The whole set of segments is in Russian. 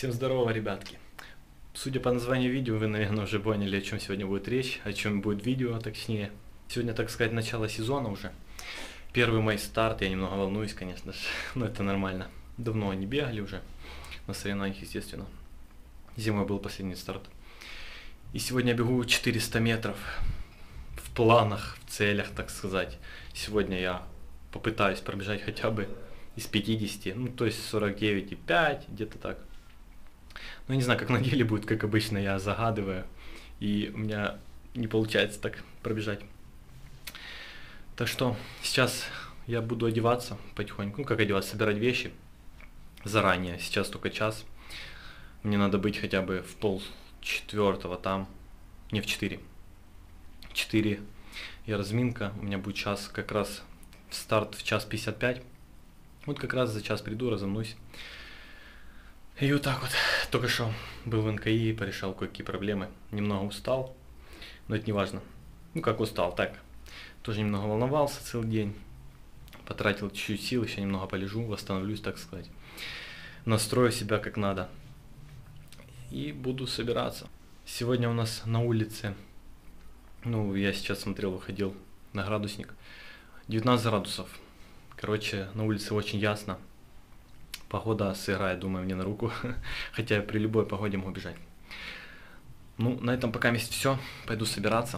Всем здорово, ребятки. Судя по названию видео, вы, наверное, уже поняли, о чем сегодня будет речь, о чем будет видео, точнее. Сегодня, так сказать, начало сезона уже. Первый мой старт, я немного волнуюсь, конечно же, но это нормально. Давно они бегали уже, на соревнованиях, естественно. Зимой был последний старт. И сегодня я бегу 400 метров в планах, в целях, так сказать. Сегодня я попытаюсь пробежать хотя бы из 50, ну то есть 49,5, где-то так. Ну, не знаю, как на деле будет, как обычно, я загадываю, и у меня не получается так пробежать. Так что сейчас я буду одеваться потихоньку, ну как одеваться, собирать вещи заранее. Сейчас только час, мне надо быть хотя бы в 3:30 там, не в 4. 4 я разминка, у меня будет час, как раз старт в 1:55. Вот как раз за час приду, разомнусь. И вот так вот, только что был в НКИ, порешал кое-какие проблемы, немного устал, но это не важно. Ну как устал, так, тоже немного волновался целый день, потратил чуть-чуть сил, еще немного полежу, восстановлюсь, так сказать, настрою себя как надо и буду собираться. Сегодня у нас на улице, ну я сейчас смотрел, выходил на градусник, 19 градусов, короче, на улице очень ясно. Погода сыграет, думаю, мне на руку, хотя я при любой погоде могу бежать. Ну, на этом пока есть все, пойду собираться.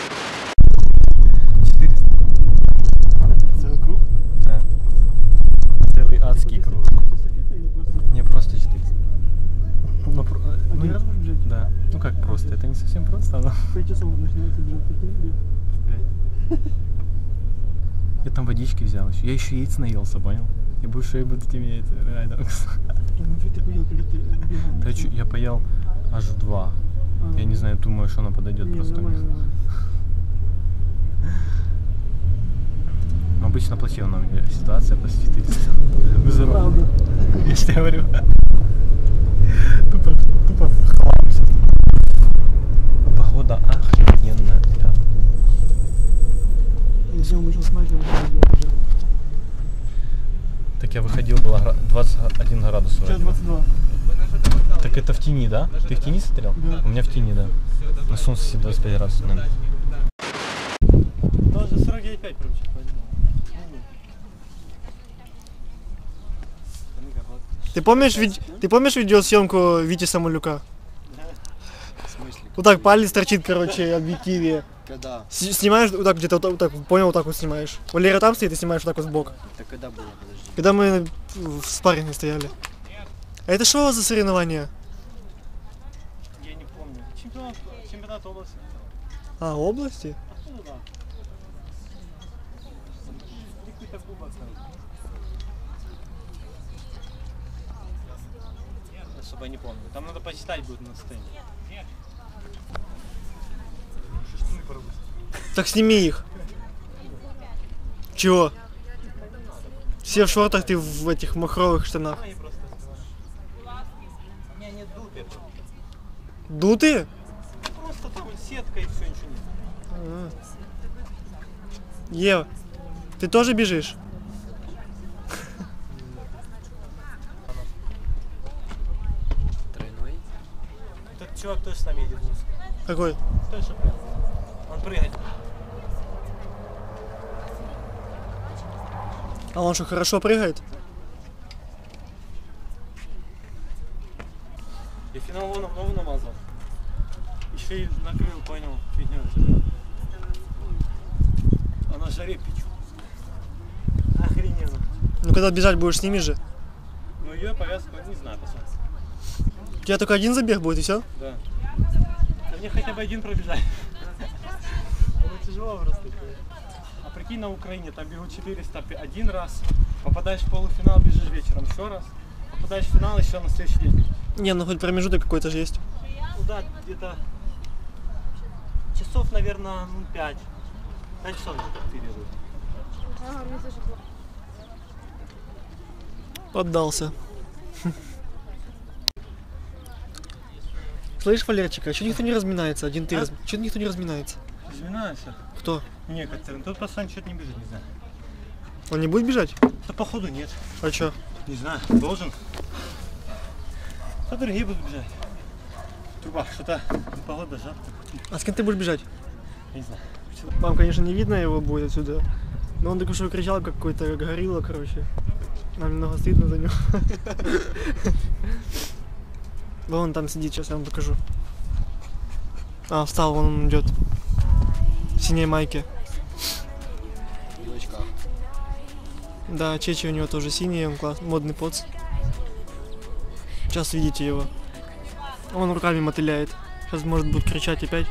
400. Целый круг? Да. Целый адский круг. Не, просто 400. Ну, один раз будешь бежать? Да. Ну как просто, это не совсем просто, но... 5 часов начинается бежать, в 5. Я там водички взял еще. Я еще яиц наелся, понял? И больше я буду тебе это реально. Ну что ты поел, когда ты бегал? Я поел аж в 2. Я не знаю, думаю, что она подойдет не, просто. Нормально. Обычно плохая у меня ситуация после 400. Правда. Я что говорю. Тупо в хлам сейчас. Погода охрененная. Если он вышел с матери, так я выходил, было 21 градус. Сейчас 22. Так это в тени, да? Ты в тени смотрел? Да. У меня в тени, да. На солнце сидит 25 градусов, наверное. Даже 49,5 короче. Ты помнишь видеосъемку Вити Самолюка? В смысле? Вот так палец торчит, короче, в объективе. Когда? Снимаешь вот так где-то вот так, понял, вот так вот снимаешь. Валера там стоит, и снимаешь вот так вот сбоку. Это когда было, подожди? Когда мы в спарринге стояли. А это что за соревнования? Я не помню. Чемпионат области. А, области? Ну да. Какой-то кубок. Особо не помню. Там надо почитать будет на сцене. Так сними их. Чего? Все в шортах, ты в этих махровых штанах. У меня нет дупи. Дутые? Просто там сетка и все, ничего нет. Ева, ты тоже бежишь? Тройной? Этот чувак тоже с нами едет. Какой? Тоже прям. Он прыгает. А он что, хорошо прыгает? Я финал вон намазал. Еще и накрыл, понял, фигню. А на жаре печу. Охрененно. Ну когда бежать будешь, сними же. Ну ее повязку, не знаю, посмотрим. У тебя только один забег будет и все? Да. Да мне хотя бы один пробежать. Это тяжело просто. А прикинь, на Украине там бегут 400 один раз, попадаешь в полуфинал, бежишь вечером еще раз, попадаешь в финал еще на следующий день. Не, ну хоть промежуток какой-то же есть. Ну да, где-то часов, наверное, 5. 5 часов перерыв. Поддался. Слышишь, Валерчик, а чё никто не разминается? Один ты чё никто не разминается? Разминайся. Кто? Некоторые. Тут пацан что-то не бежит, не знаю. Он не будет бежать? Да походу нет. А чё? Не знаю, должен. А другие будут бежать. Труба, что-то погода жарко. А с кем ты будешь бежать? Я не знаю. Вам, конечно, не видно его будет отсюда. Но он только что кричал, как какой-то горилла, короче. Нам немного стыдно за него. Вон там сидит, сейчас я вам покажу. А, встал, вон он идет. В синей майке. И в очках. Да, чечи у него тоже синие, он класс, модный поц. Сейчас видите его. Он руками мотыляет. Сейчас может будет кричать опять.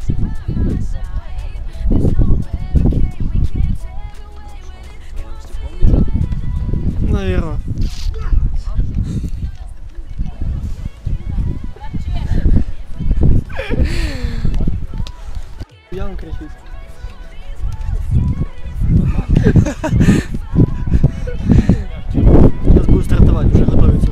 Степом бежит. Наверное. Ян кричит. Сейчас буду стартовать, уже готовится.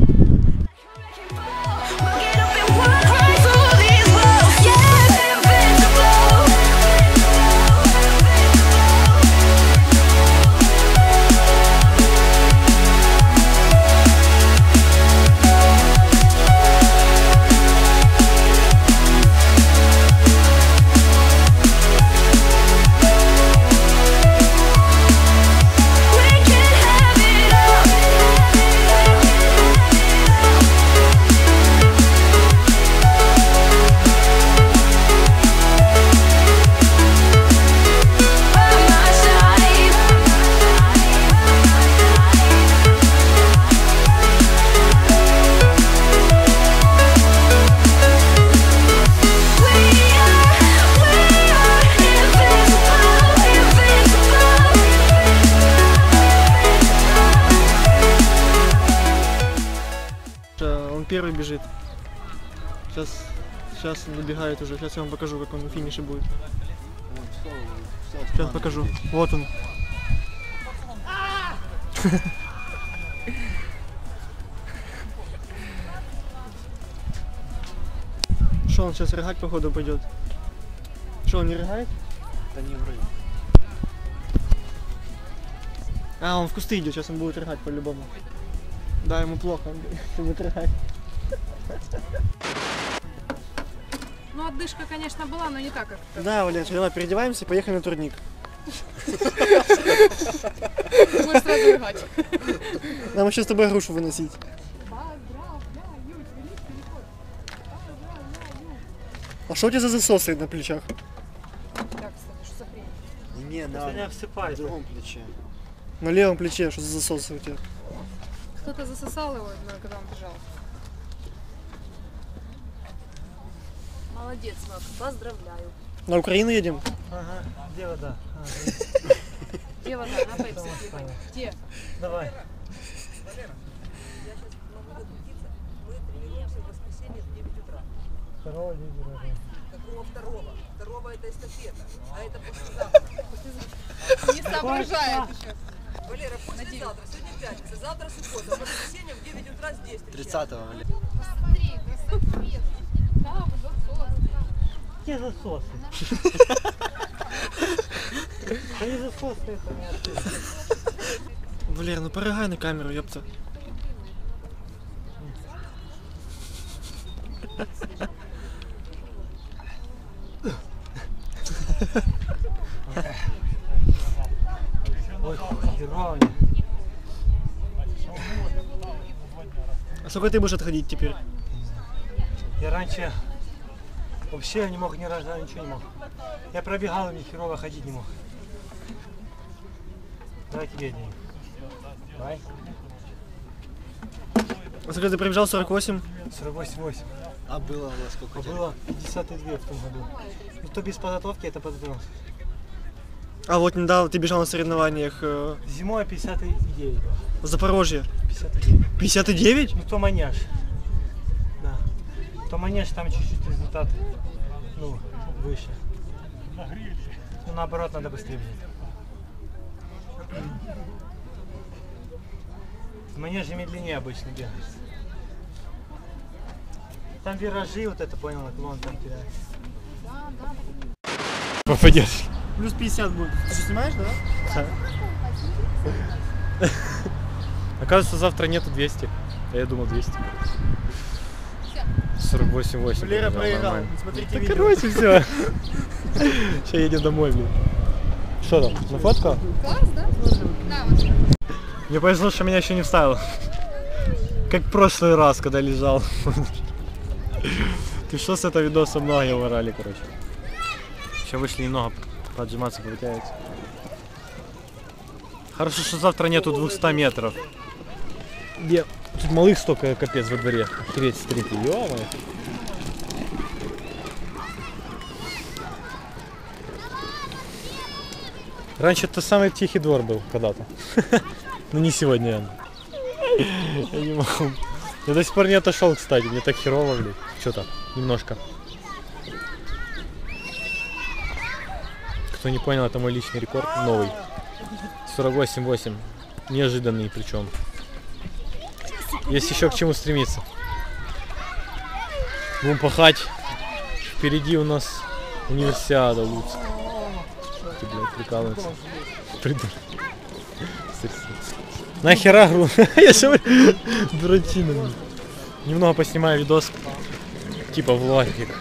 Он первый бежит. Сейчас он добегает уже. Сейчас я вам покажу, как он на финише будет. Сейчас покажу. Вот он. Что, он сейчас рыгать, походу, пойдет? Что, он не рыгает? Да не вроде. А, он в кусты идет, сейчас он будет рыгать по-любому. Да, ему плохо, он будет рыгать. Ну, отдышка, конечно, была, но не так, как... Да, Валерий, давай переодеваемся и поехали на турник. Можешь сразу рыгать. Нам еще с тобой грушу выносить. А что у тебя за засосы на плечах? Так, кстати, что за хрень? Не, Меня на всыпает. другом плече. На левом плече, что за засосы у тебя? Кто-то засосал его, когда он бежал. Молодец, Макс, поздравляю. На Украину едем? Ага, где вода? Где вода? На пепси. Где? Давай. Мы тренируемся в воскресенье в 9 утра. Второго лидера. Какого второго? Второго это эстафета, а это послезавтра. Не соображает еще. Валера, послезавтра, сегодня пятница, завтра суббота, в воскресенье в 9 утра здесь встречаемся. 30-го. Посмотри, красавец. Да, засос. Где засосы? Они засосы это не ответят. Валер, ну порыгай на камеру, ёпта. Ой, херово мне. А сколько ты будешь отходить теперь? Я раньше вообще не мог ни разу, ничего не мог. Я пробегал, и мне херово ходить не мог. Давай тебе денег. Давай. А сколько ты пробежал? 48? 48,8. А было у вас сколько? А было 52 в том году. Ну, кто без подготовки, это подготовился. А вот недавно ты бежал на соревнованиях Зимой 59 был. в Запорожье. 59. 59? Ну, то манеж. Да. То манеж, там чуть-чуть результат, ну, выше. Ну, наоборот, надо быстрее бежать. В манеже медленнее обычно бегаешь. Там виражи, вот это, понял, наклон там теряется. Попадешь. Плюс 50 будет. Ты что, снимаешь, да? Оказывается, завтра нету 200. А я думал 200. 48-8. Лера побежал, проиграл. нормально. Смотрите Да, видео. короче, все. Сейчас едем домой, блин. Что там, на фотку? Класс, да? Да, вот. Мне повезло, что меня еще не вставил. Как в прошлый раз, когда лежал. Ты что с этого видоса ноги ворали, короче. Еще вышли немного поджиматься, повытягиваться. Хорошо, что завтра нету 200 метров. Где? Тут малых столько, капец, во дворе. Охереть, смотрите, ё-моё. Раньше это самый тихий двор был когда-то. Но не сегодня. Я не могу. Я до сих пор не отошел, кстати. Мне так херово, блин. Что-то немножко. Кто не понял, это мой личный рекорд. Новый. 48-8. Неожиданный причем. Есть еще к чему стремиться. Будем пахать. Впереди у нас универсиада Луцк. Ты, блядь, прикалывается. Придурок. Нахера гру? Я же дурачина, блин. Немного поснимаю видос. Типа вложик.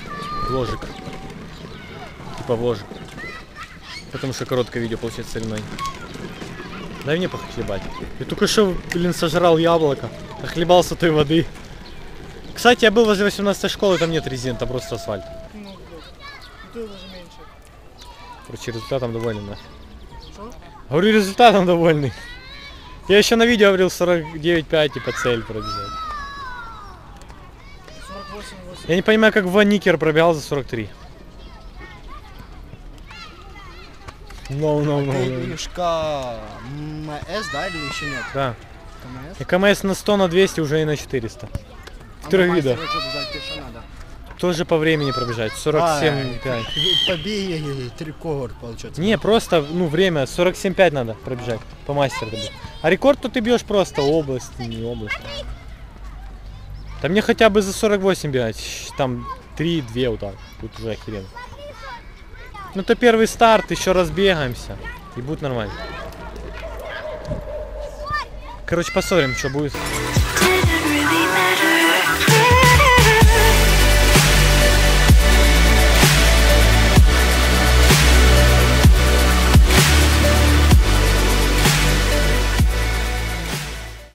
Типа вложик. Потому что короткое видео получается соревнование. Дай мне похлебать. Я только что, блин, сожрал яблоко. Охлебался той воды. Кстати, я был возле 18-й школы, там нет резин, там просто асфальт. Ну, блядь. И то даже меньше. Короче, результатом довольный, да. Что? Говорю, результатом довольный. Я еще на видео говорил 49,5, типа цель пробежать. 48-8. Я не понимаю, как Ван Никер пробегал за 43. No. Ты видишь КМС, да, или еще нет? Да. КМС? И КМС на 100, на 200, уже и на 400. В трех видах. Надо. Тоже по времени пробежать. 47,5. Побей рекорд, получается. Не, просто, ну, время 47,5 надо пробежать. По мастеру. А рекорд то ты бьешь просто область, не область. Да мне хотя бы за 48 бегать. Там 3-2 вот так. Тут уже охеренно. Ну это первый старт, еще раз бегаемся. И будет нормально. Короче, посмотрим, что будет.